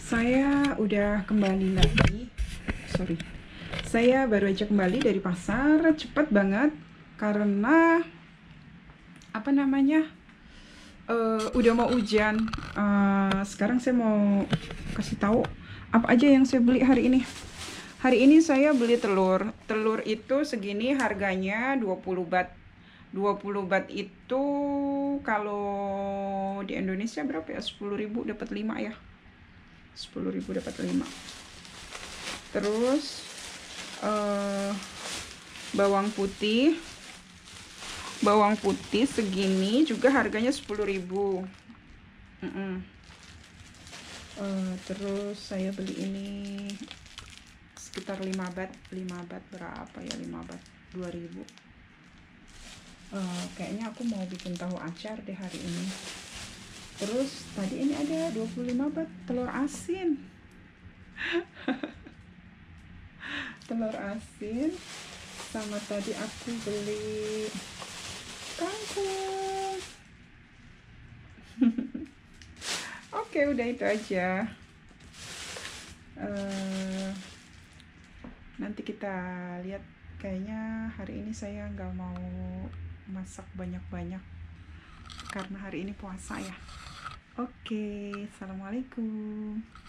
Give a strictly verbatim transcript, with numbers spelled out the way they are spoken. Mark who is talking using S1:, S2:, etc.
S1: Saya udah kembali lagi. Sorry. Saya baru aja kembali dari pasar, cepet banget karena apa namanya? Uh, udah mau hujan. Uh, sekarang saya mau kasih tahu apa aja yang saya beli hari ini. Hari ini saya beli telur. Telur itu segini harganya dua puluh bat. dua puluh bat itu kalau di Indonesia berapa ya? sepuluh ribu dapat lima ya. sepuluh ribu dapat lima. Terus uh, bawang putih. Bawang putih segini juga harganya sepuluh ribu. Mm -mm. Uh, terus saya beli ini sekitar lima bat. lima bat berapa ya? lima bat dua ribu. Uh, kayaknya aku mau bikin tahu acar deh hari ini. Terus tadi ini ada dua puluh lima bat telur asin. Telur asin. Sama tadi aku beli kangkung. Oke, udah itu aja. Uh, nanti kita lihat. Kayaknya hari ini saya nggak mau masak banyak-banyak karena hari ini puasa ya. Oke, assalamualaikum.